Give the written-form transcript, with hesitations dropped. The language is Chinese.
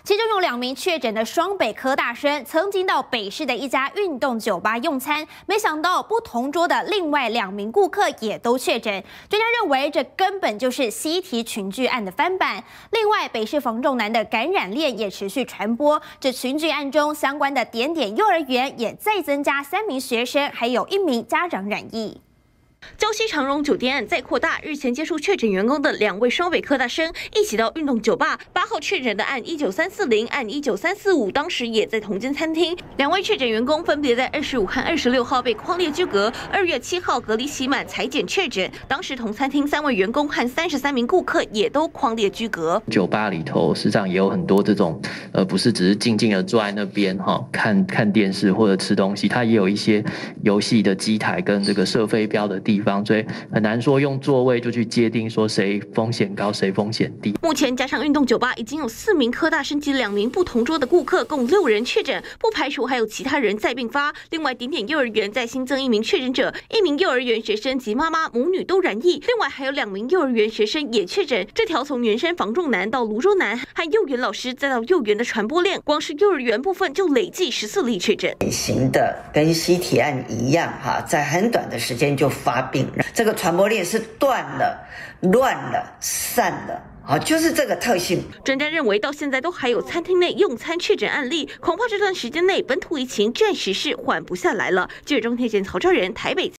其中有2名确诊的双北科大生，曾经到北市的一家运动酒吧用餐，没想到不同桌的另外2名顾客也都确诊。专家认为，这根本就是西堤群聚案的翻版。另外，北市房仲男的感染链也持续传播，这群聚案中相关的点点幼儿园也再增加3名学生，还有1名家长染疫。 礁溪长荣酒店案再扩大，日前接触确诊员工的2位双北科大生一起到运动酒吧，8号确诊的按19340，按19345，当时也在同间餐厅。2位确诊员工分别在25和26号被匡列居隔，2月7号隔离期满裁检确诊。当时同餐厅3位员工和33名顾客也都匡列居隔。 酒吧里头实际上也有很多这种，不是只是静静的坐在那边看电视或者吃东西，它也有一些游戏的机台跟这个射飞镖的地方，所以很难说用座位就去界定说谁风险高谁风险低。 目前加上运动酒吧已经有4名科大生及2名不同桌的顾客，共6人确诊，不排除还有其他人再并发。另外，点点幼儿园再新增1名确诊者，1名幼儿园学生及妈妈母女都染疫，另外还有2名幼儿园学生也确诊。这条从圆山房仲男到泸州男和幼园老师再到幼园的传播链，光是幼儿园部分就累计14例确诊。 典型的跟西堤案一样在很短的时间就发病了。这个传播链是断了、乱了、散了，就是这个特性。 专家认为，到现在都还有餐厅内用餐确诊案例，恐怕这段时间内本土疫情暂时是缓不下来了。记者钟天贤、曹昭仁台北。